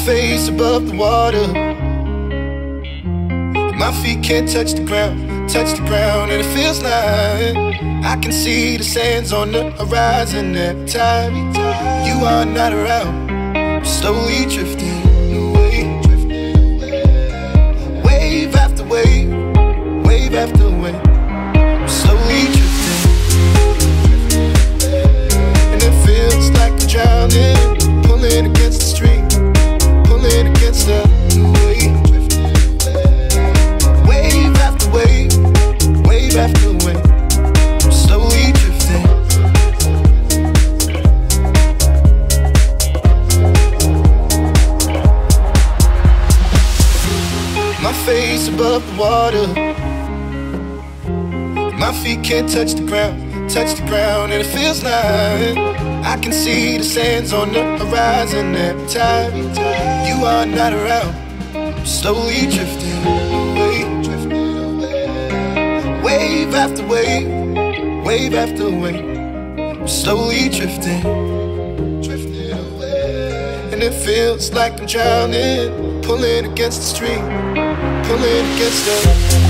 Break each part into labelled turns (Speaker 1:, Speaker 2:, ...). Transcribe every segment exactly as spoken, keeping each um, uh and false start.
Speaker 1: face above the water. My feet can't touch the ground, touch the ground, and it feels like I can see the sands on the horizon every time you are not around. I'm slowly drifting away, wave after wave, wave after wave. I'm slowly drifting, and it feels like I'm drowning, pulling against the stream, pulling against the wave. Wave after wave, wave after wave, I'm slowly drifting. My face above the water, my feet can't touch the ground, touch the ground, and it feels like I can see the sands on the horizon every time you are not around. I'm slowly drifting away, wave after wave, wave after wave. I'm slowly drifting, drifting away, and it feels like I'm drowning, pulling against the stream, pulling against the.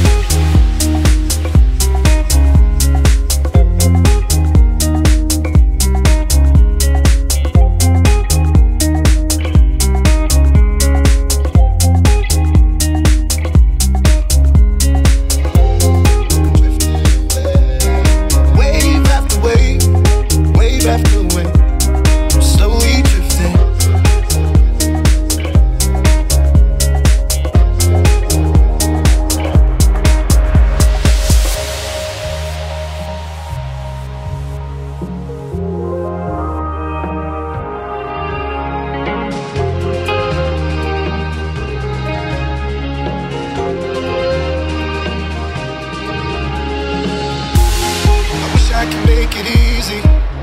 Speaker 1: I can make it easy,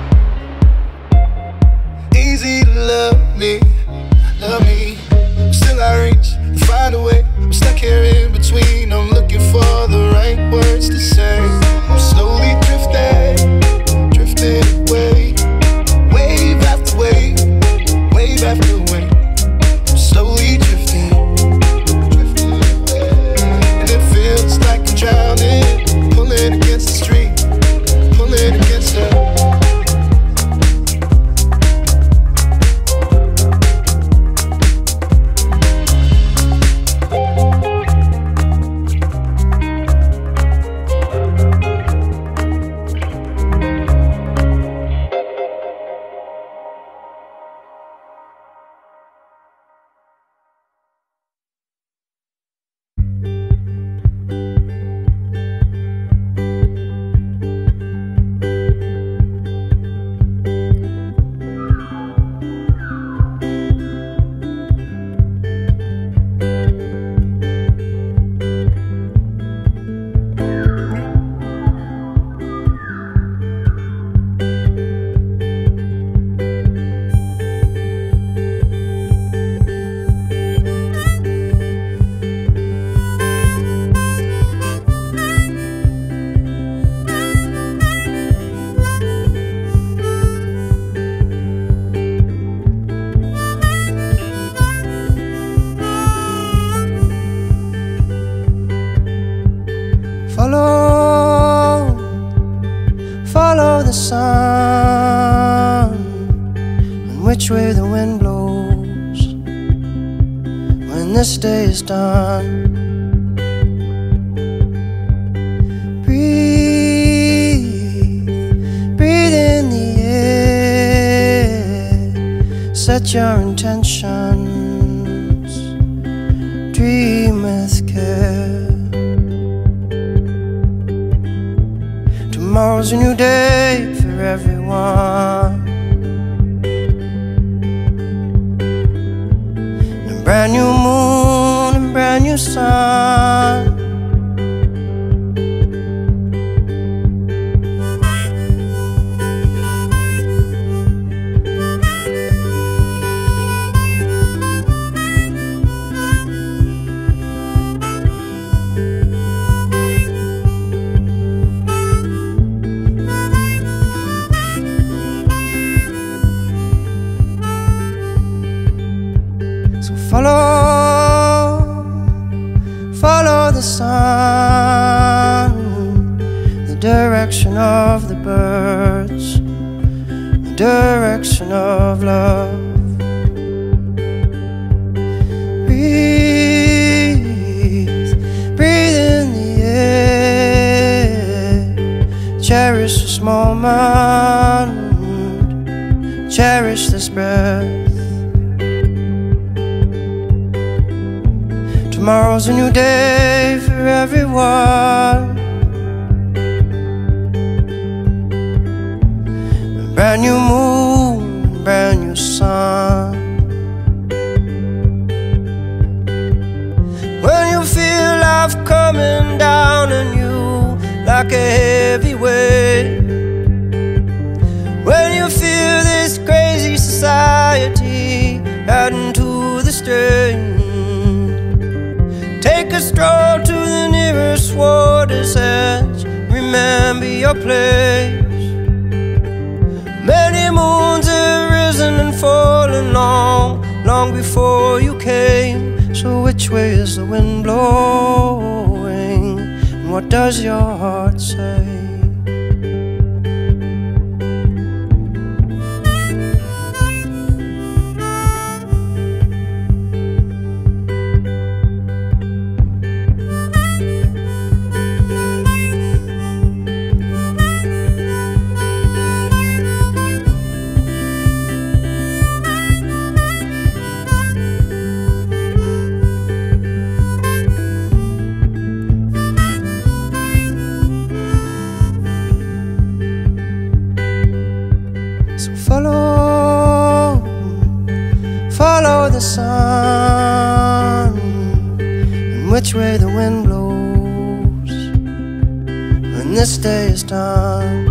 Speaker 1: easy to love me, love me. But still I reach and find a way. I'm stuck here in between. I'm looking for the right words to say. I'm slowly drifting, drifting away, wave after wave, wave after wave. I'm slowly drifting, drifting away, and it feels like I'm drowning, pulling against the stream, pulling against the.
Speaker 2: Follow, follow the sun, and which way the wind blows when this day is done. Breathe, breathe in the air, set your intentions, dream with care. Tomorrow's a new day for everyone, and a brand new moon and brand new sun. direction of the birds, the direction of love. Breathe, breathe in the air. Cherish this moment, cherish this breath. Tomorrow's a new day for everyone, a brand new moon, a brand new sun. When you feel life coming down on you like a heavy weight, when you feel this crazy society adding to the strain, take a stroll to the nearest water's edge. Remember your place. Many moons have risen and fallen long, long before you came. So which way is the wind blowing? And what does your heart say? So follow, follow the sun, and which way the wind blows when this day is done.